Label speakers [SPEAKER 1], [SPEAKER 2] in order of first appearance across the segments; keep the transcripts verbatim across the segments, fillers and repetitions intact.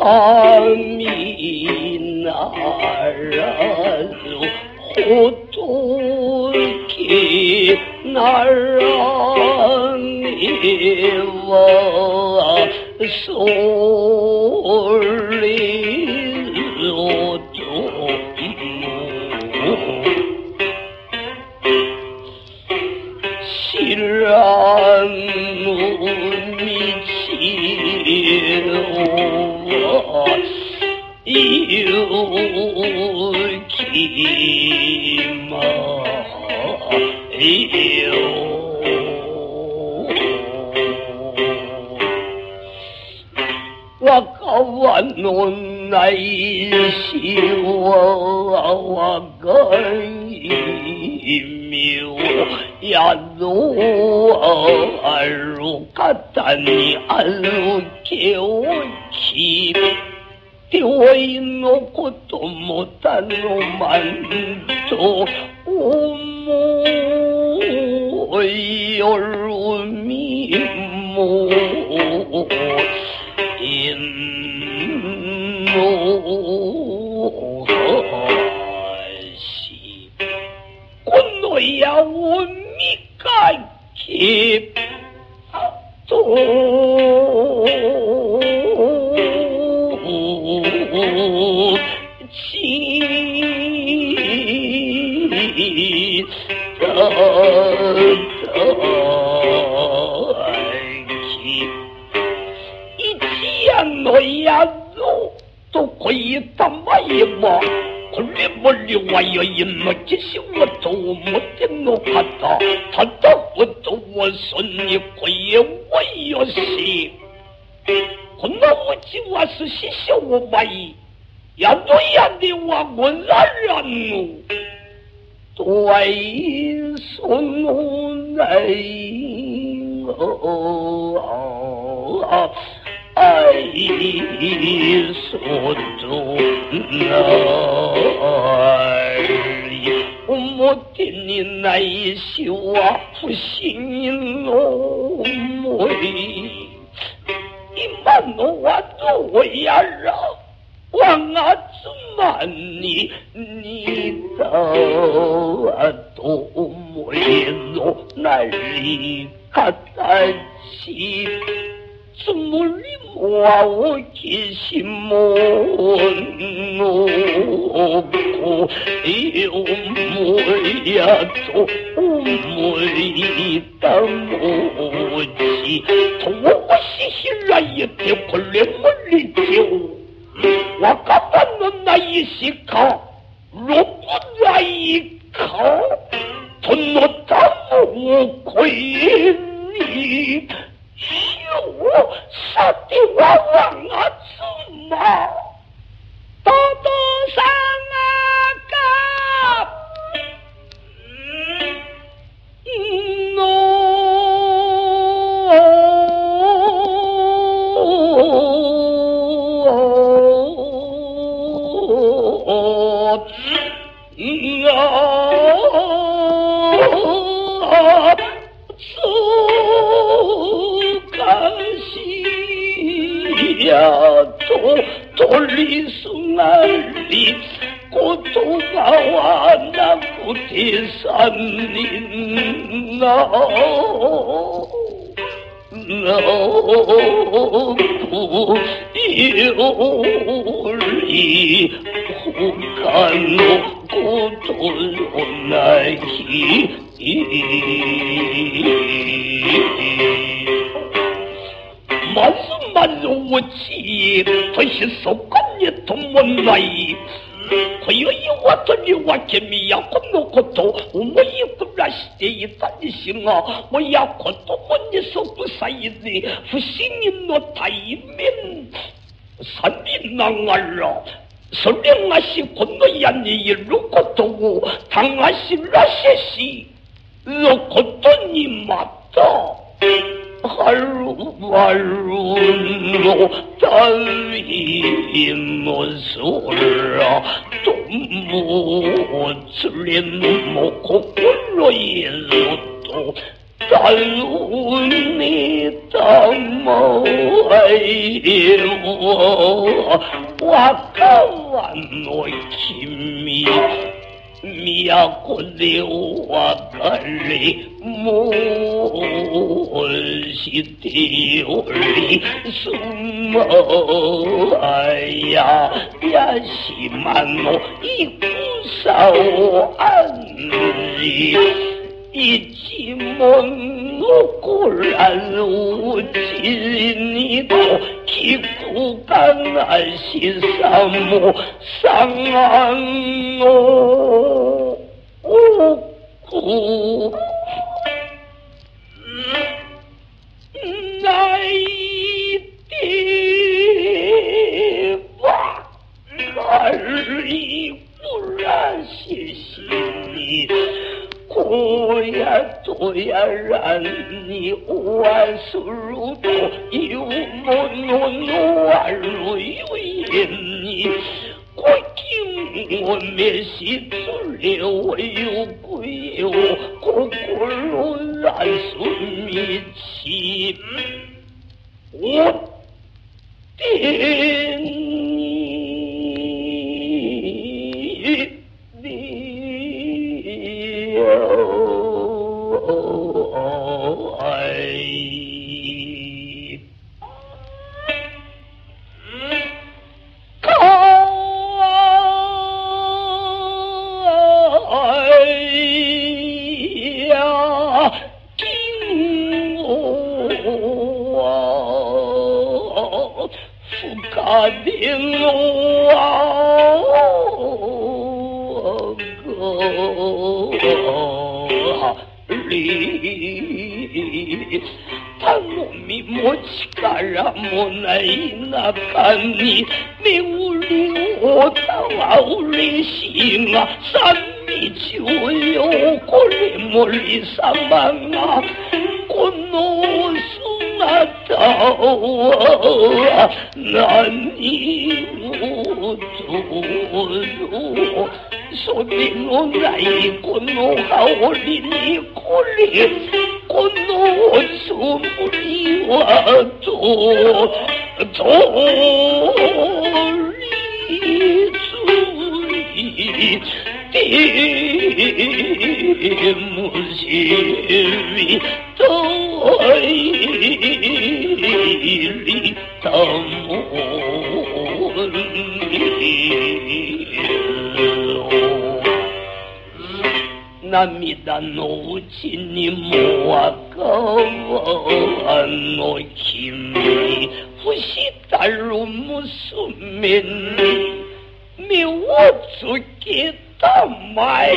[SPEAKER 1] 나라로 호돌기 나라니와 솔리로도 실랑무 미치와 이웃기마요 와가와노 나이 시와 와가이미오 야노 알루카타니 알루케오키 띄워놓고 또 못한 로만도 오모여루미모 인노하시 꽃노야 오미까기 또 너야도 또 거의 담아이봐 멀리 멀리 와요 인노지 시워도 못했노 같다 다다부터 원손이 거의 와요시 건너무지 와서 시셔오바이 야도야네 와곤살란노 또아이 손오나이 어 아이 소도나리 못했니 나이 시와 부신이 노모이 이만노와도 야라 왕아츠만니 니다도 모이노 날리 갖다시 스물리 모아오 기시모노고 이오모야도 오모이다 모지 도시히라이에 벌레 멀리지오 와까봤는 나이시카 로꾸나이카 돈노타모 고인이 시오 사티와 왕아츠마 도도상아까 노 야도 돌리숭알리 고토가와 나구티산니 나 나구 이올리 호가노 고돌로나히 말씀만 오지 다시 속간이 돈못나이 거여이 왔더니 와케미야 건너고도 오모이 굴라시대이 단지싱아 뭐야 고도 뭔지 속구사이지 후싱이 노타이면 산비낭알라 설령아시 건너야니 일루고도고 당아시 라시시 로고도니 맞다 하루하루노 달리노소라 또무슬린 모코불로일로또 달루니다 么我我干我亲密呀过了我个里母是丢里什么呀呀是满我一不少安逸一起梦果然无尽你都去不干那些什么上岸哦哦苦来的吧哪里不然谢谢你我呀多呀让你万事如土有我我我万如有言你我听我面是自留我有归有我果如然顺密气我的你没无理我到无理心啊三米就有过里莫里三万啊过诺苏啊到啊那你无助说明我来过诺好里你过里过诺苏不理我做做理主义的母亲都里的母那米达诺亲你莫个我亲密不是打入木苏面没我做给他买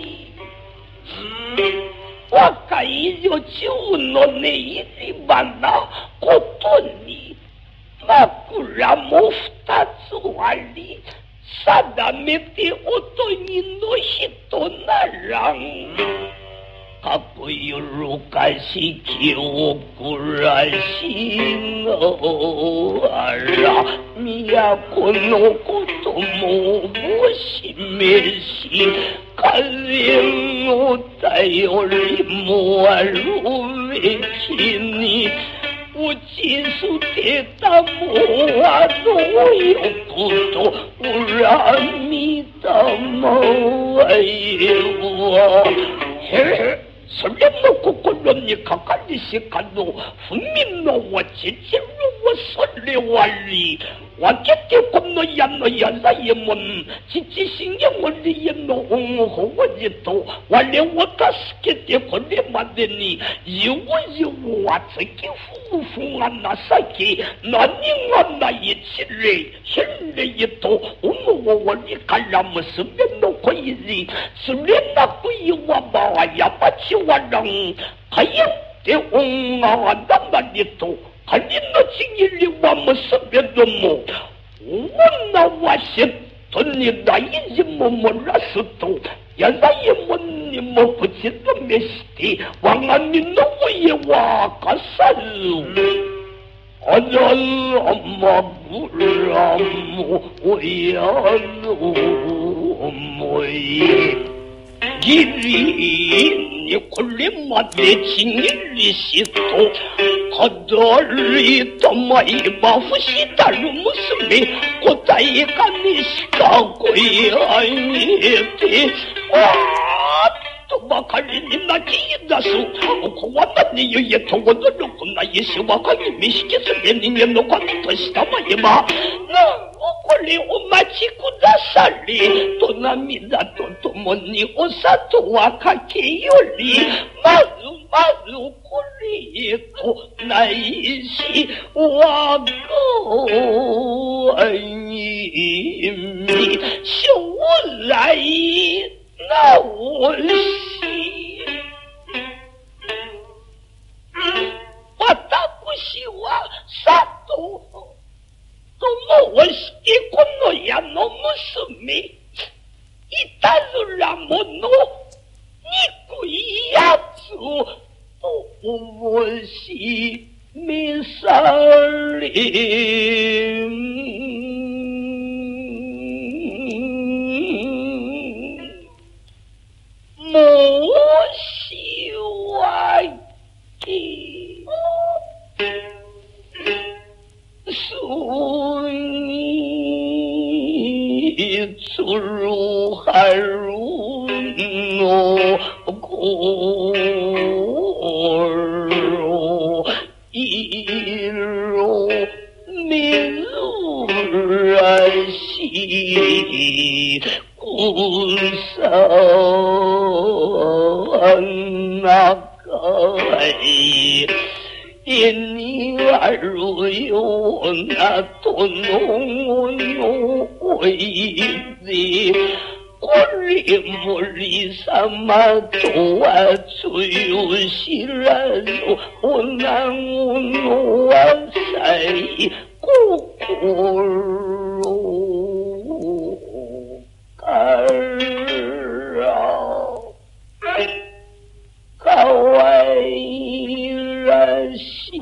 [SPEAKER 1] 我该有就诺那一里班呐我对你那固然莫打做里三大面的我对你诺些多难让他不有如干系救不然心哦啊米呀过诺过多么我心面心看见我带有里莫如为亲你我接受的大母啊我有不多不然米大母哎我嘿嘿什么个个人你看看你些看到分明了我姐姐如我顺利万里我姐姐跟我演了演了一门姐姐心眼我的演了红和我一头我连我的是给的可怜嘛的你有我有我自己夫妇啊那啥给那你啊那一起来心里一头我我我你看让我身边都可以人身边那鬼我吧呀把起我让还有的红啊那么一头还你那经历里我们身边的么我那我是对你那一日么么那是都也那一么你么不知道没事的往安你那我也哇个山路我要么不让我要路没一里你可怜嘛的情里是多 거덜이 도마이마 후시다루 무스미 고타이가 니시카고이 아이니티 와 도마카리니 나기다수 고와나니 유예 통고도로구나 예시와 가기 미시키스면니 노관이 도시다마이마 콜리 오마치 쿠다살리 도나미다 도토모니 오사토와 카케요리 마루 마루 콜리 도나이시 와고 아이미 쇼라이 나올시 와타쿠시와 사토 무엇이 건너야 너무스미 이탈라모노 니꾸이야수 무엇이 미살림 무엇이 와기 순이 수루하루노 고로 이로 미루라시 군사나가이 이니와루요 나토노요 오이지 꼴리몰리 삼아 도와주시라요 오나무노와 사이 고고로 가라 가와이라시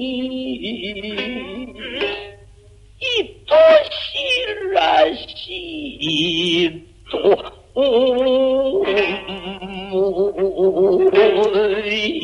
[SPEAKER 1] 이토시라시 또 오모이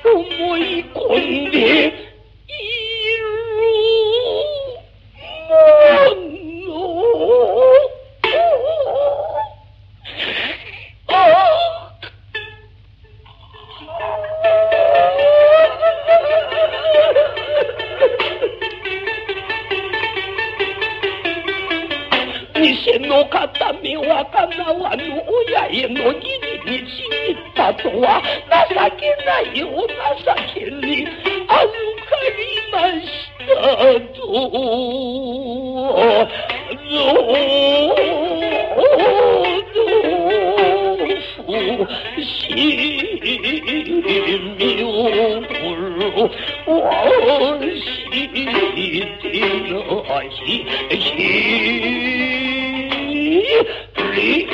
[SPEAKER 1] 思い込んでいるもの。ああ偽の片目はかなわぬ親への義理にちぎったとは情けないお情けに預かりましたと。ぞうしみをわしてなしり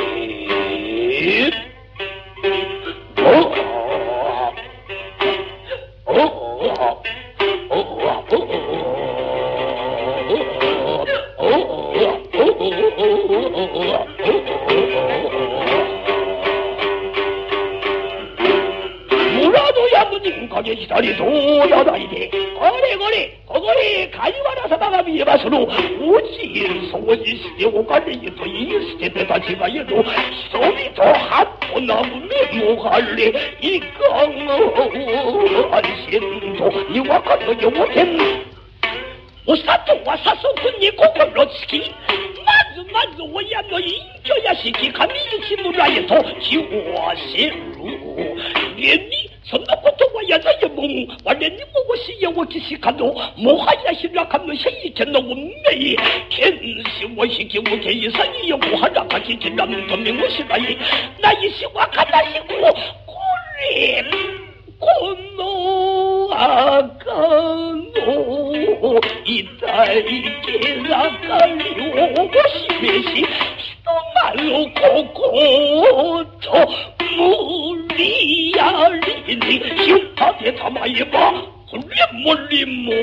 [SPEAKER 1] 影したりと叩いて、これこれここへ梶原様が見えますの。おちへ掃除してお金へと言い捨てて立場への人々はっとな胸も晴れ、いかが安心とにわかの要点。お里は早速に心つき、まずまず親の隠居屋敷上市村へと気を合わせる。現にそのことはやざやもん我にも教えおきしかの、もはや開かぬ聖家の運命、剣士を引き受け潔く腹かききらんと見ごしらい、ないしは悲しくこれこの赤の痛い気がかりを示し、人なる心と無理やりに引っ立てたまえば、これもりも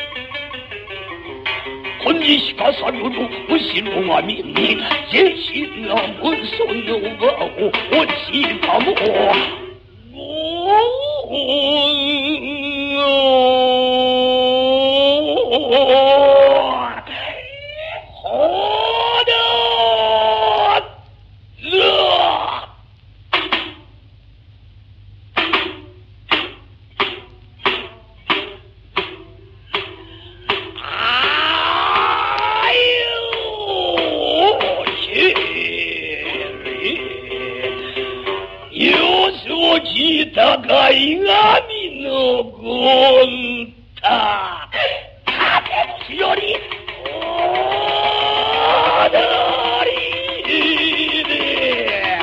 [SPEAKER 1] 今にしかさるる後ろ髪に全身なむその場を落ちたもお高い神のゴンタ風虫より踊りで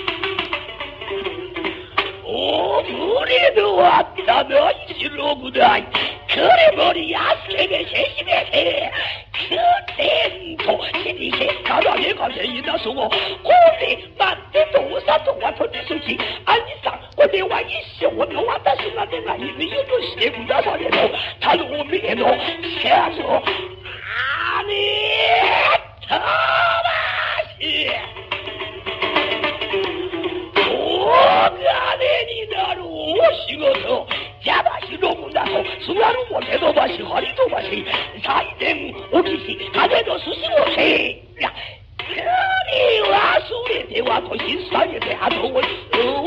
[SPEAKER 1] おぶれのあったないしろぐらいくれもりやすけでせしめてくれんと死にせっからねがせいだそうこれ待ってとおさとは取りすぎ兄さんこれは一生の私が願いに許してくだされの頼みのせやぞあれたまし大金になるお仕事邪魔しろむなと津軽も手伸ばし張り飛ばし最前おきし風のすしをせいや忘れてはと引っ提げて後をす